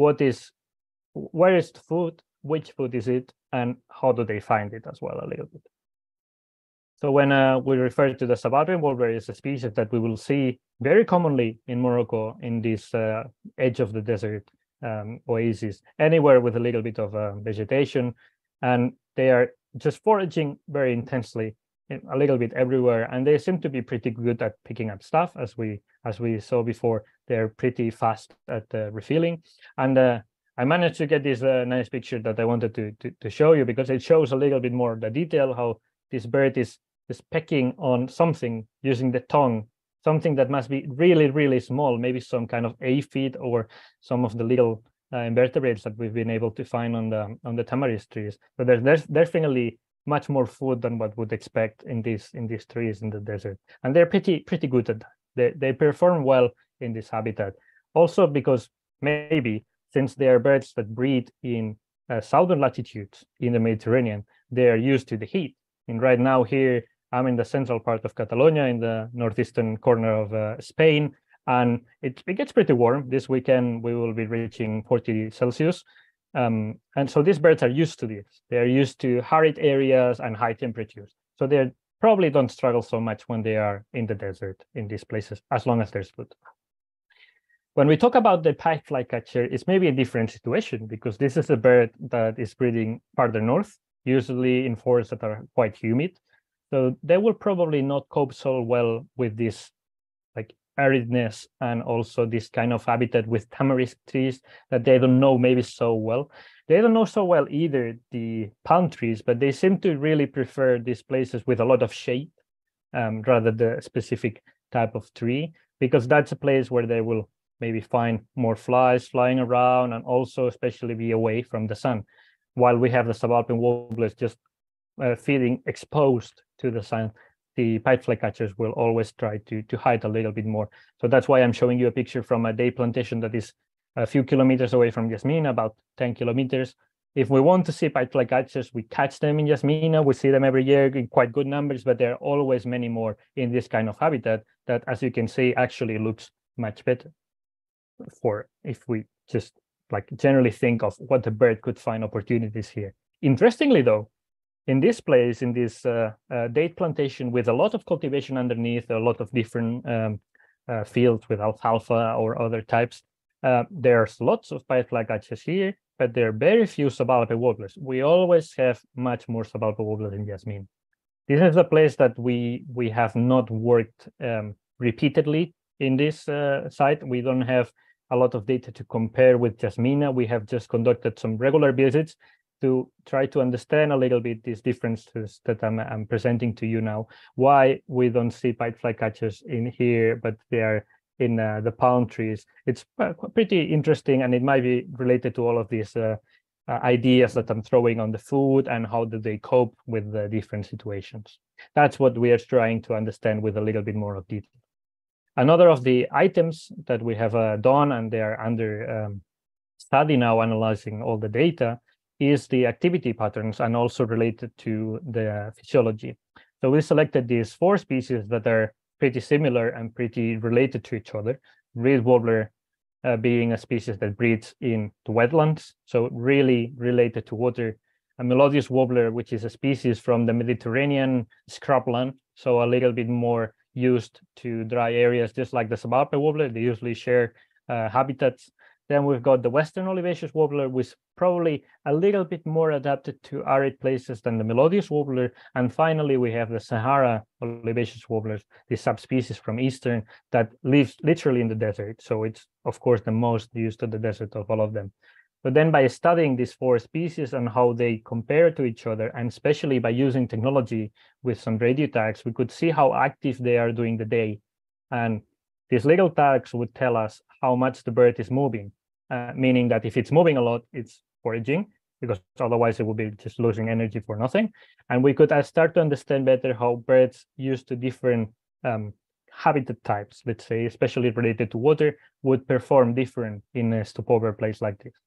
where is the food, which food is it, and how do they find it as well a little bit. So when we refer to the subalpine warbler, it's a species that we will see very commonly in Morocco in this edge of the desert oasis, anywhere with a little bit of vegetation, and they are just foraging very intensely, a little bit everywhere, and they seem to be pretty good at picking up stuff, as we saw before. They're pretty fast at refilling, and I managed to get this nice picture that I wanted to show you because it shows a little bit more the detail how this bird is pecking on something using the tongue, something that must be really, really small, maybe some kind of aphid or some of the little invertebrates that we've been able to find on the tamarisk trees. So there's definitely much more food than what would expect in these trees in the desert, and they're pretty good at that. They perform well in this habitat, also because maybe since they are birds that breed in southern latitudes in the Mediterranean, they are used to the heat. And right now here, I'm in the central part of Catalonia, in the northeastern corner of Spain, and it gets pretty warm. This weekend, we will be reaching 40 Celsius. And so these birds are used to this. They are used to arid areas and high temperatures. So they probably don't struggle so much when they are in the desert in these places, as long as there's food. When we talk about the pied flycatcher, it's maybe a different situation because this is a bird that is breeding farther north, usually in forests that are quite humid. So they will probably not cope so well with this like aridness and also this kind of habitat with tamarisk trees that they don't know maybe so well. They don't know so well either the palm trees, but they seem to really prefer these places with a lot of shade rather than the specific type of tree, because that's a place where they will maybe find more flies flying around, and also especially be away from the sun, while we have the subalpine warblers just feeding exposed to the sun. The pied flycatchers will always try to hide a little bit more. So that's why I'm showing you a picture from a day plantation that is a few kilometers away from Yasmina, about 10 kilometers. If we want to see pied flycatchers, we catch them in Yasmina. We see them every year in quite good numbers, but there are always many more in this kind of habitat that, as you can see, actually looks much better for if we just like generally think of what the bird could find opportunities here. Interestingly, though, in this place, in this date plantation with a lot of cultivation underneath, a lot of different fields with alfalfa or other types, there's lots of pied flycatchers here, but there are very few subalpine warblers. We always have much more subalpine warblers in Yasmin. This is a place that we have not worked repeatedly in this site. We don't have a lot of data to compare with Yasmina. We have just conducted some regular visits to try to understand a little bit these differences that I'm presenting to you now. Why we don't see pied flycatchers in here, but they are in the palm trees. It's pretty interesting, and it might be related to all of these ideas that I'm throwing on the food and how do they cope with the different situations. That's what we are trying to understand with a little bit more of detail. Another of the items that we have done, and they are under study now, analyzing all the data, is the activity patterns and also related to the physiology. So we selected these 4 species that are pretty similar and pretty related to each other. Reed warbler being a species that breeds in the wetlands, so really related to water. A melodious warbler, which is a species from the Mediterranean scrubland, so a little bit more used to dry areas, just like the subalpine warbler. They usually share habitats. Then we've got the western olivaceous warbler, which is probably a little bit more adapted to arid places than the melodious warbler. And finally, we have the Sahara olivaceous warblers, the subspecies from eastern that lives literally in the desert. So it's, of course, the most used to the desert of all of them. But then by studying these 4 species and how they compare to each other, and especially by using technology with some radio tags, we could see how active they are during the day. And these little tags would tell us how much the bird is moving. Meaning that if it's moving a lot, it's foraging, because otherwise it would be just losing energy for nothing. And we could start to understand better how birds used to different habitat types, let's say, especially related to water, would perform different in a stopover place like this.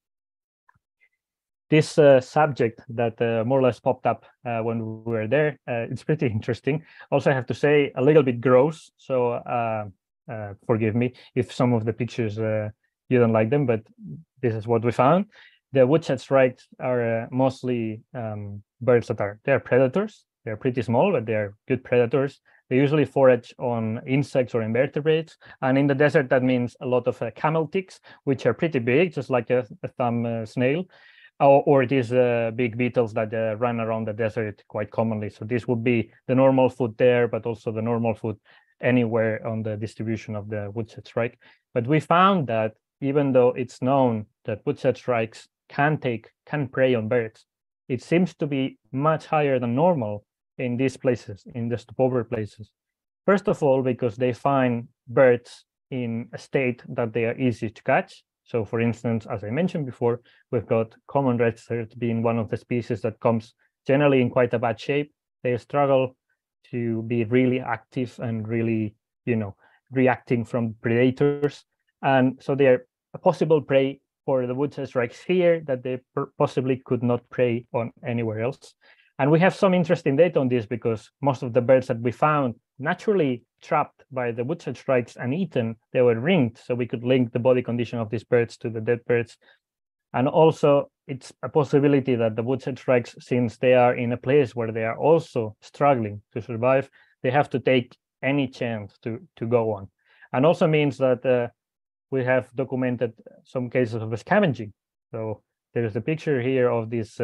This subject that more or less popped up when we were there, it's pretty interesting. Also, I have to say, a little bit gross, so forgive me if some of the pictures you don't like them, but this is what we found. The woodset shrikes are mostly birds that they're predators. They're pretty small, but they're good predators. They usually forage on insects or invertebrates. And in the desert, that means a lot of camel ticks, which are pretty big, just like a thumb snail, or these big beetles that run around the desert quite commonly. So this would be the normal food there, but also the normal food anywhere on the distribution of the woodset shrike. But we found that even though it's known that woodset shrikes can prey on birds, it seems to be much higher than normal in these places, in the stopover places. First of all, because they find birds in a state that they are easy to catch. So for instance, as I mentioned before, we've got common red throat being one of the species that comes generally in quite a bad shape. They struggle to be really active and really, reacting from predators. And so they're a possible prey for the woodset shrikes here that they possibly could not prey on anywhere else. And we have some interesting data on this because most of the birds that we found naturally trapped by the woodset shrikes and eaten, they were ringed. So we could link the body condition of these birds to the dead birds. And also it's a possibility that the woodset shrikes, since they are in a place where they are also struggling to survive, they have to take any chance to go on. And also means that we have documented some cases of scavenging. So there is a picture here of this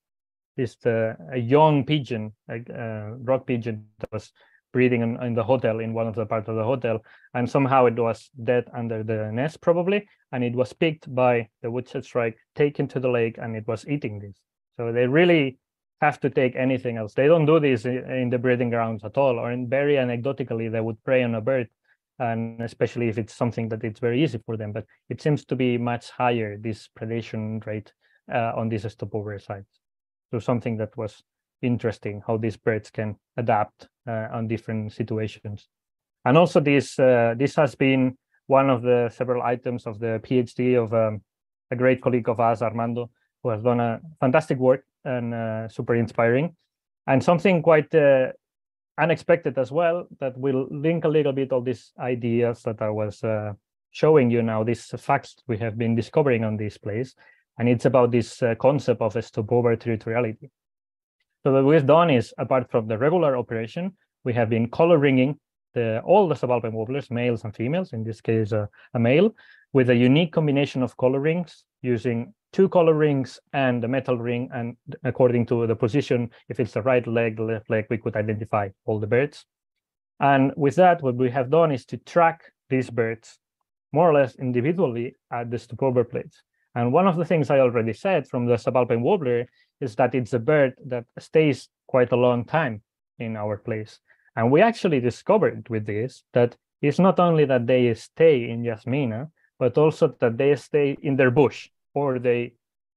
a young pigeon, rock pigeon, that was breeding in the hotel, in one of the parts of the hotel, and somehow it was dead under the nest probably, and it was picked by the woodset shrike, taken to the lake, and it was eating this. So they really have to take anything else. They don't do this in the breeding grounds at all, or very anecdotically, they would prey on a bird, and especially if it's something that it's very easy for them. But it seems to be much higher, this predation rate on these stopover sites. So something that was interesting, how these birds can adapt on different situations. And also this has been one of the several items of the PhD of a great colleague of us, Armando, who has done a fantastic work and super inspiring. And something quite unexpected as well, that will link a little bit all these ideas that I was showing you now, these facts we have been discovering on this place. And it's about this concept of a stopover territoriality. So what we've done is, apart from the regular operation, we have been color ringing all the subalpine warblers, males and females, in this case a male, with a unique combination of color rings, using 2 color rings and a metal ring, and according to the position, if it's the right leg, the left leg, we could identify all the birds. And with that, what we have done is to track these birds more or less individually at the stopover plates. And one of the things I already said from the subalpine warbler is that it's a bird that stays quite a long time in our place. And we actually discovered with this that it's not only that they stay in Yasmina, but also that they stay in their bush or the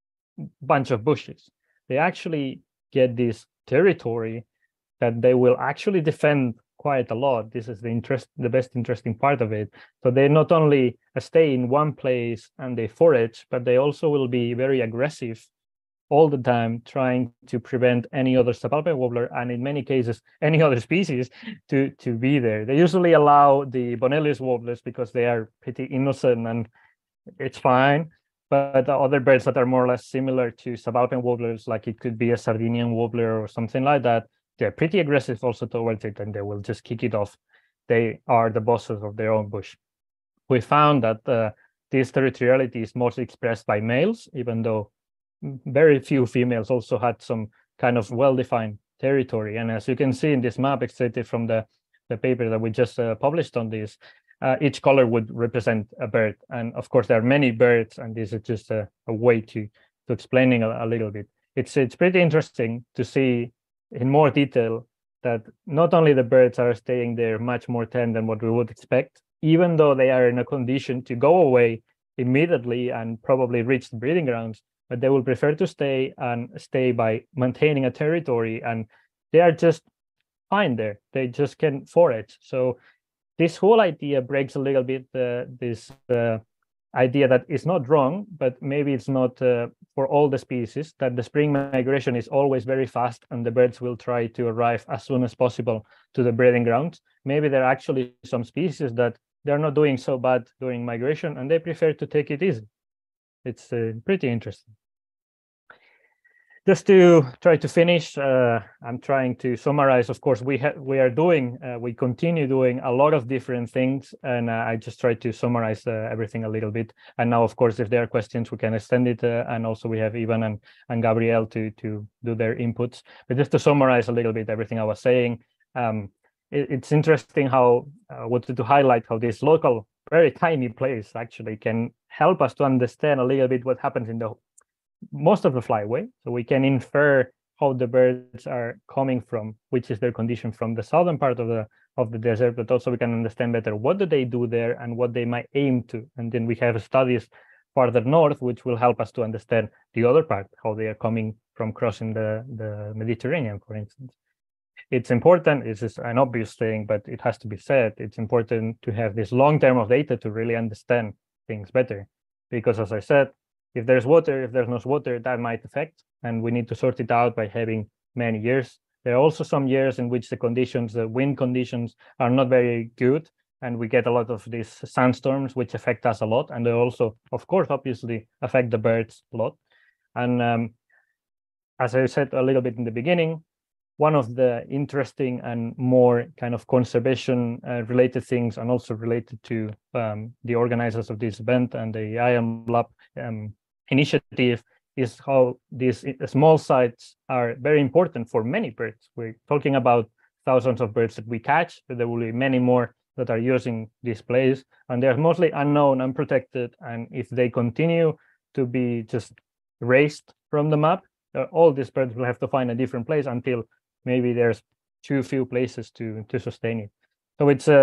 bunch of bushes. They actually get this territory that they will actually defend quite a lot. This is the best interesting part of it. So they not only stay in one place and they forage, but they also will be very aggressive all the time, trying to prevent any other subalpine warbler, and in many cases, any other species to be there. They usually allow the Bonellius warblers because they are pretty innocent and it's fine. But the other birds that are more or less similar to subalpine warblers, like it could be a Sardinian warbler or something like that, they're pretty aggressive also towards it, and they will just kick it off. They are the bosses of their own bush. We found that this territoriality is mostly expressed by males, even though very few females also had some kind of well-defined territory. And as you can see in this map extracted from the paper that we just published on this, each color would represent a bird. And of course, there are many birds, and this is just a way to explaining a little bit. It's pretty interesting to see in more detail that not only the birds are staying there much more time than what we would expect, even though they are in a condition to go away immediately and probably reach the breeding grounds, but they will prefer to stay by maintaining a territory, and they are just fine there. They just can forage. So this whole idea breaks a little bit this idea that it's not wrong, but maybe it's not for all the species, that the spring migration is always very fast and the birds will try to arrive as soon as possible to the breeding grounds. Maybe there are actually some species that they're not doing so bad during migration and they prefer to take it easy. It's pretty interesting. Just to try to finish, I'm trying to summarize. Of course, we continue doing a lot of different things, and I just try to summarize everything a little bit. And now, of course, if there are questions, we can extend it, and also we have Ivan and Gabriel to do their inputs. But just to summarize a little bit everything I was saying, it's interesting how I wanted to highlight how this local, very tiny place actually can help us to understand a little bit what happens in the most of the flyway. So we can infer how the birds are coming from, which is their condition from the southern part of the desert, but also we can understand better what do they do there and what they might aim to. And then we have studies farther north, which will help us to understand the other part, how they are coming from crossing the Mediterranean, for instance. It's important, it's just an obvious thing, but it has to be said. It's important to have this long term of data to really understand things better. Because as I said, if there's water, if there's no water, that might affect, and we need to sort it out by having many years. There are also some years in which the wind conditions are not very good, and we get a lot of these sandstorms, which affect us a lot. And they also, of course, obviously affect the birds a lot. And as I said a little bit in the beginning, one of the interesting and more kind of conservation related things, and also related to the organizers of this event and the IAM Lab initiative, is how these small sites are very important for many birds. We're talking about thousands of birds that we catch, but there will be many more that are using this place, and they're mostly unknown, unprotected. And if they continue to be just erased from the map, all these birds will have to find a different place until maybe there's too few places to sustain it. So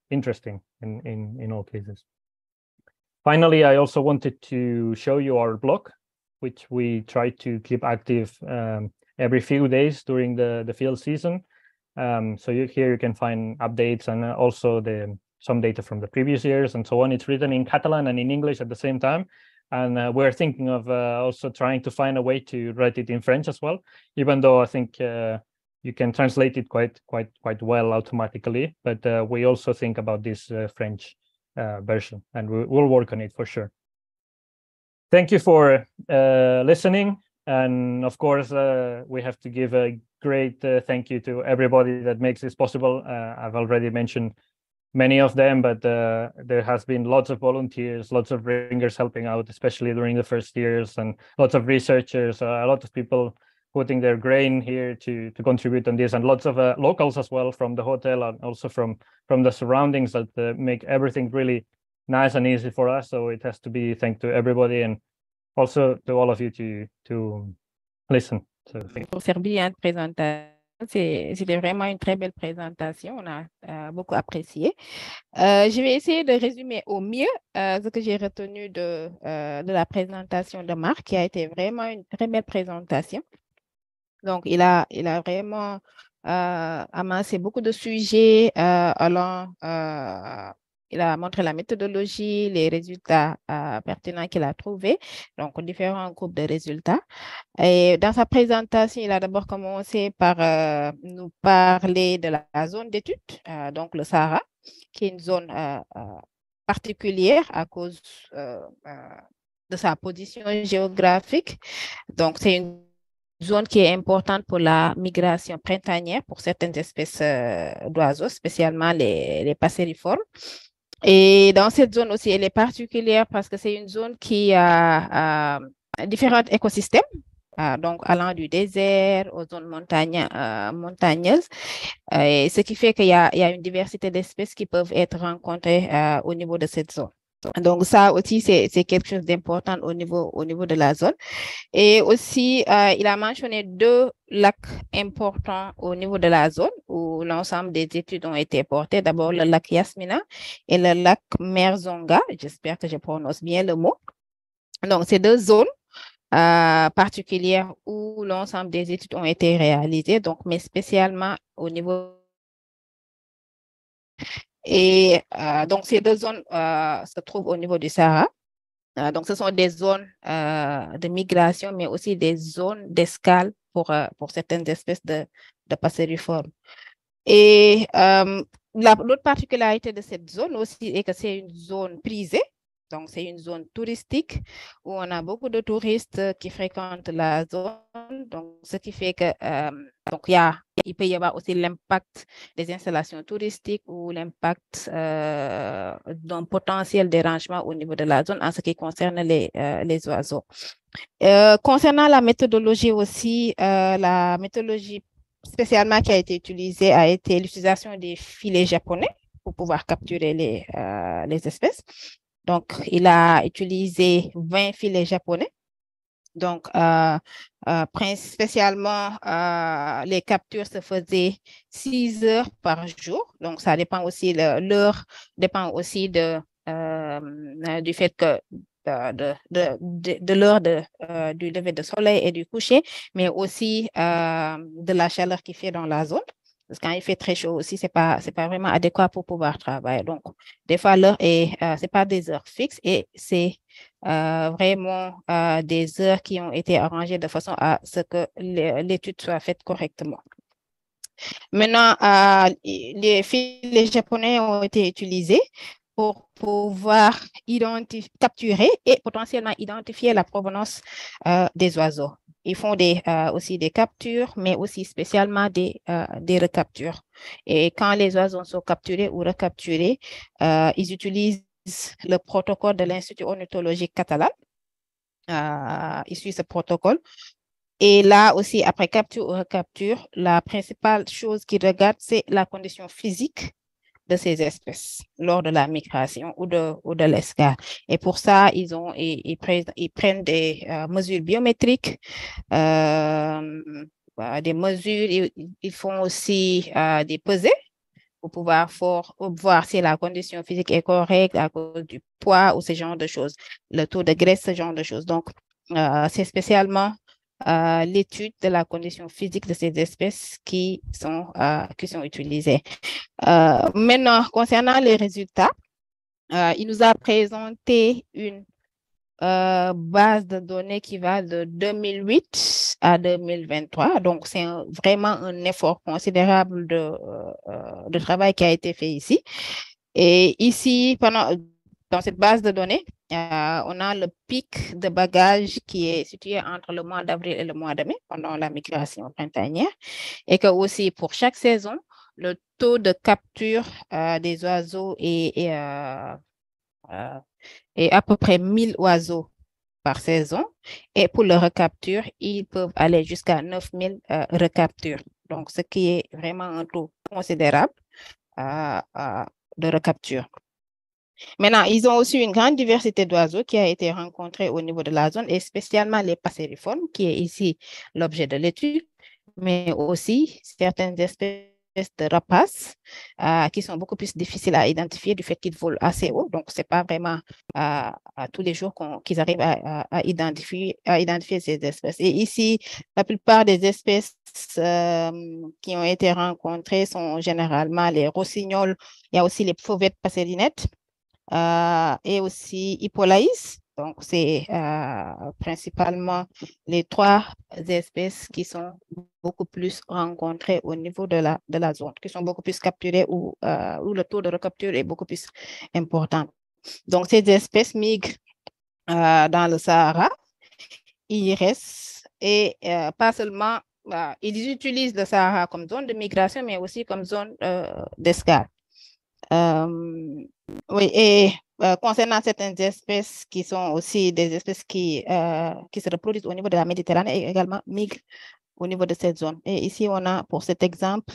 interesting in all cases. Finally, I also wanted to show you our blog, which we try to keep active every few days during the field season. So here you can find updates and also some data from the previous years and so on. It's written in Catalan and in English at the same time. And we're thinking of also trying to find a way to write it in French as well, even though I think you can translate it quite well automatically. But we also think about this French version, and we'll work on it for sure. Thank you for listening. And of course, we have to give a great thank you to everybody that makes this possible. I've already mentioned many of them, but there has been lots of volunteers, lots of ringers helping out, especially during the first years, and lots of researchers, a lot of people putting their grain here to contribute on this, and lots of locals as well from the hotel and also from the surroundings that make everything really nice and easy for us. So it has to be thanks to everybody and also to all of you to listen. So Pour cette brillante présentation. C'était vraiment une très belle présentation. On a beaucoup apprécié. Je vais essayer de résumer au mieux ce que j'ai retenu de la présentation de Marc, qui a été vraiment une très belle présentation. Donc, il a vraiment amassé beaucoup de sujets il a montré la méthodologie, les résultats pertinents qu'il a trouvés, donc différents groupes de résultats. Et dans sa présentation, il a d'abord commencé par nous parler de la zone d'étude, donc le Sahara, qui est une zone particulière à cause de sa position géographique. Donc, c'est une zone qui est importante pour la migration printanière pour certaines espèces d'oiseaux, spécialement les passeriformes. Et dans cette zone aussi, elle est particulière parce que c'est une zone qui a différents écosystèmes, donc allant du désert aux zones montagneuses, et ce qui fait qu'il y a une diversité d'espèces qui peuvent être rencontrées au niveau de cette zone. Donc ça aussi, c'est quelque chose d'important au niveau de la zone. Et aussi, il a mentionné 2 lacs importants au niveau de la zone où l'ensemble des études ont été portées. D'abord, le lac Yasmina et le lac Merzonga. J'espère que je prononce bien le mot. Donc, c'est 2 zones particulières où l'ensemble des études ont été réalisées, donc, mais spécialement au niveau. Et donc, ces 2 zones se trouvent au niveau du Sahara. Donc, ce sont des zones de migration, mais aussi des zones d'escale pour certaines espèces de passeriformes. Et l'autre particularité de cette zone aussi est que c'est une zone prisée. Donc, c'est une zone touristique où on a beaucoup de touristes qui fréquentent la zone. Donc, ce qui fait que il peut y avoir aussi l'impact des installations touristiques ou l'impact d'un potentiel dérangement au niveau de la zone en ce qui concerne les oiseaux. Concernant la méthodologie aussi, la méthodologie spécialement qui a été utilisée a été l'utilisation des filets japonais pour pouvoir capturer les espèces. Donc, il a utilisé 20 filets japonais. Donc, spécialement, les captures se faisaient 6 heures par jour. Donc, ça dépend aussi, l'heure dépend aussi du fait que de l'heure du lever de soleil et du coucher, mais aussi de la chaleur qu'il fait dans la zone. Parce que quand il fait très chaud aussi, c'est pas vraiment adéquat pour pouvoir travailler. Donc, des fois, l'heure c'est pas des heures fixes et c'est vraiment des heures qui ont été arrangées de façon à ce que l'étude soit faite correctement. Maintenant, les filets japonais ont été utilisés pour pouvoir capturer et potentiellement identifier la provenance des oiseaux. Ils font aussi des captures, mais aussi spécialement des recaptures. Et quand les oiseaux sont capturés ou recapturés, ils utilisent le protocole de l'Institut ornithologique catalan. Ils suivent ce protocole. Et là aussi, après capture ou recapture, la principale chose qu'ils regardent, c'est la condition physique de ces espèces lors de la migration ou de l'escale. Et pour ça, ils prennent des mesures biométriques, des mesures, ils font aussi des pesées pour pouvoir voir si la condition physique est correcte à cause du poids ou ce genre de choses, le taux de graisse, ce genre de choses. Donc, c'est spécialement l'étude de la condition physique de ces espèces qui sont utilisées. Maintenant, concernant les résultats, il nous a présenté une base de données qui va de 2008 à 2023. Donc, c'est vraiment un effort considérable de travail qui a été fait ici. Et ici, dans cette base de données, on a le pic de bagages qui est situé entre le mois d'avril et le mois de mai pendant la migration printanière. Et que aussi, pour chaque saison, le taux de capture des oiseaux est à peu près 1000 oiseaux par saison. Et pour le recapture, ils peuvent aller jusqu'à 9000 recaptures. Donc, ce qui est vraiment un taux considérable de recapture. Maintenant, ils ont aussi une grande diversité d'oiseaux qui a été rencontrée au niveau de la zone, et spécialement les passeriformes, qui est ici l'objet de l'étude, mais aussi certaines espèces de rapaces qui sont beaucoup plus difficiles à identifier du fait qu'ils volent assez haut. Donc, ce n'est pas vraiment à tous les jours qu'ils arrivent à identifier ces espèces. Et ici, la plupart des espèces qui ont été rencontrées sont généralement les rossignols. Il y a aussi les fauvettes passerinettes et aussi Hippolaïs. Donc, c'est principalement les trois espèces qui sont beaucoup plus rencontrées au niveau de la zone, qui sont beaucoup plus capturées où le taux de recapture est beaucoup plus important. Donc, ces espèces migrent dans le Sahara, ils restent et pas seulement, ils utilisent le Sahara comme zone de migration, mais aussi comme zone d'escale. Oui, et concernant certaines espèces qui sont aussi des espèces qui se reproduisent au niveau de la Méditerranée et également migrent au niveau de cette zone. Et ici, on a pour cet exemple,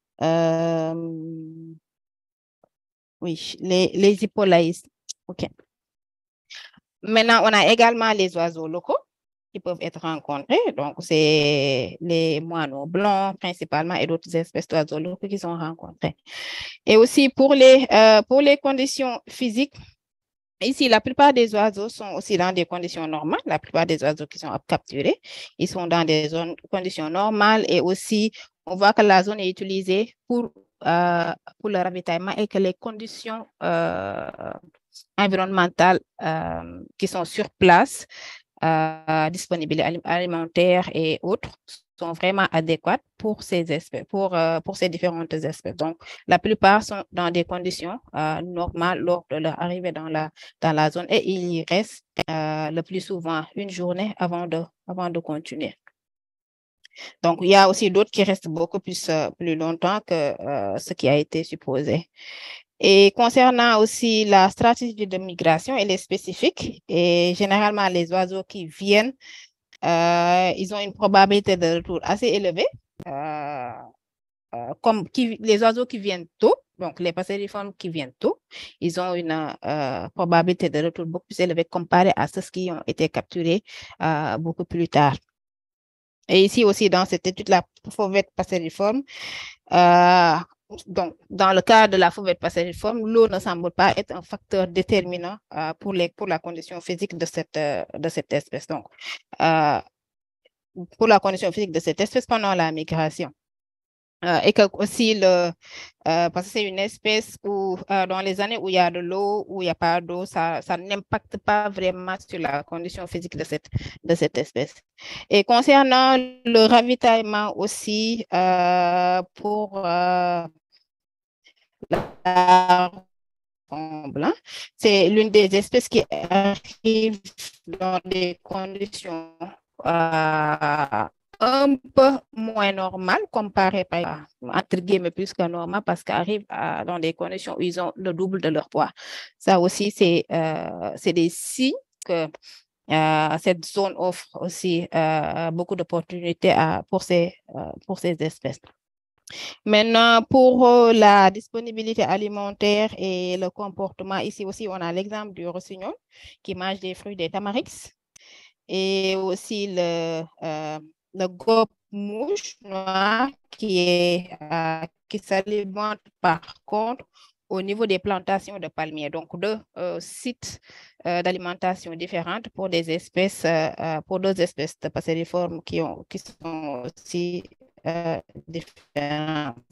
oui, les hippolaïs. OK. Maintenant, on a également les oiseaux locaux qui peuvent être rencontrés. Donc, c'est les moineaux blancs principalement et d'autres espèces d'oiseaux locaux qui sont rencontrés. Et aussi pour les conditions physiques, ici, la plupart des oiseaux sont aussi dans des conditions normales. La plupart des oiseaux qui sont capturés, ils sont dans des conditions normales, et aussi, on voit que la zone est utilisée pour le ravitaillement et que les conditions environnementales qui sont sur place, disponibles alimentaires et autres, sont vraiment adéquates pour ces espèces, pour ces différentes espèces. Donc, la plupart sont dans des conditions normales lors de leur arrivée dans la zone, et ils y restent le plus souvent une journée avant de continuer. Donc, il y a aussi d'autres qui restent beaucoup plus longtemps que ce qui a été supposé. Et concernant aussi la stratégie de migration, elle est spécifique, et généralement, les oiseaux qui viennent, ils ont une probabilité de retour assez élevée, comme les oiseaux qui viennent tôt, donc les passeriformes qui viennent tôt, ils ont une probabilité de retour beaucoup plus élevée comparée à ceux qui ont été capturés beaucoup plus tard. Et ici aussi, dans cette étude, la fauvette passeriforme, donc, dans le cas de la fauvette passeriforme, l'eau ne semble pas être un facteur déterminant pour la condition physique de cette espèce. Donc, pour la condition physique de cette espèce pendant la migration. Et que aussi, parce que c'est une espèce où, dans les années où il y a de l'eau, où il n'y a pas d'eau, ça n'impacte pas vraiment sur la condition physique de cette espèce. Et concernant le ravitaillement aussi, pour la blanc, c'est l'une des espèces qui arrive dans des conditions un peu moins normales comparé entre guillemets plus que normal, parce qu'ils arrivent dans des conditions où ils ont le double de leur poids. Ça aussi, c'est des signes que cette zone offre aussi beaucoup d'opportunités pour ces espèces. Maintenant, pour la disponibilité alimentaire et le comportement, ici aussi, on a l'exemple du rossignol qui mange des fruits des tamarix, et aussi le gobe-mouche noir qui qui s'alimentent par contre au niveau des plantations de palmiers. Donc, deux sites d'alimentation différentes pour des espèces, pour deux espèces de passeriformes qui sont aussi différentes.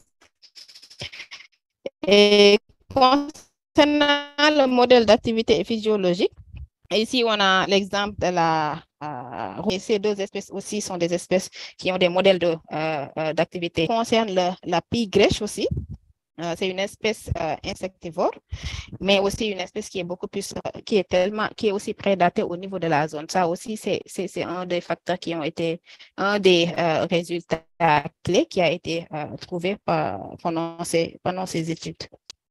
Et concernant le modèle d'activité physiologique, ici, on a l'exemple de ces deux espèces aussi sont des espèces qui ont des modèles d'activité. Concerne la pie-grèche aussi, c'est une espèce insectivore, mais aussi une espèce qui est beaucoup plus, qui est aussi prédatée au niveau de la zone. Ça aussi, c'est un des facteurs qui ont été, un des résultats clés qui a été trouvé pendant ces études.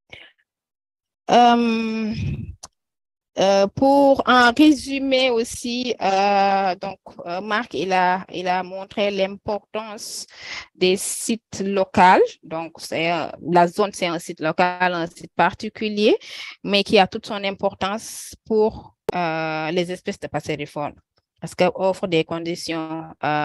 Pour en résumer aussi, donc Marc, il a montré l'importance des sites locaux. Donc, la zone, c'est un site local, un site particulier, mais qui a toute son importance pour les espèces de passeriformes, parce qu'elle offre des conditions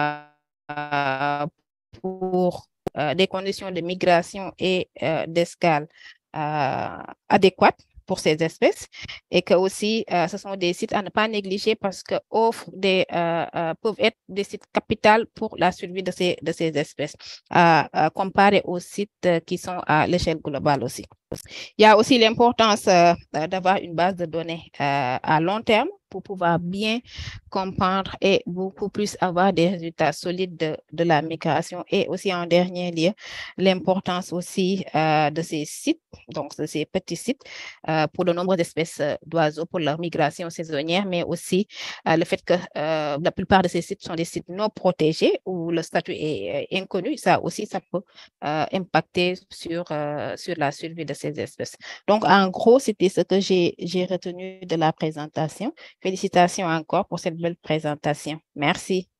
pour des conditions de migration et d'escale adéquates pour ces espèces, et que aussi ce sont des sites à ne pas négliger parce que peuvent être des sites capitaux pour la survie de ces espèces, comparé aux sites qui sont à l'échelle globale aussi. Il y a aussi l'importance d'avoir une base de données à long terme pour pouvoir bien comprendre et beaucoup plus avoir des résultats solides de la migration, et aussi en dernier lieu, l'importance aussi de ces sites, donc de ces petits sites pour de nombreuses espèces d'oiseaux pour leur migration saisonnière, mais aussi le fait que la plupart de ces sites sont des sites non protégés où le statut est inconnu. Ça aussi, ça peut impacter sur la survie de ces espèces. Donc, en gros, c'était ce que j'ai retenu de la présentation. Félicitations encore pour cette belle présentation. Merci.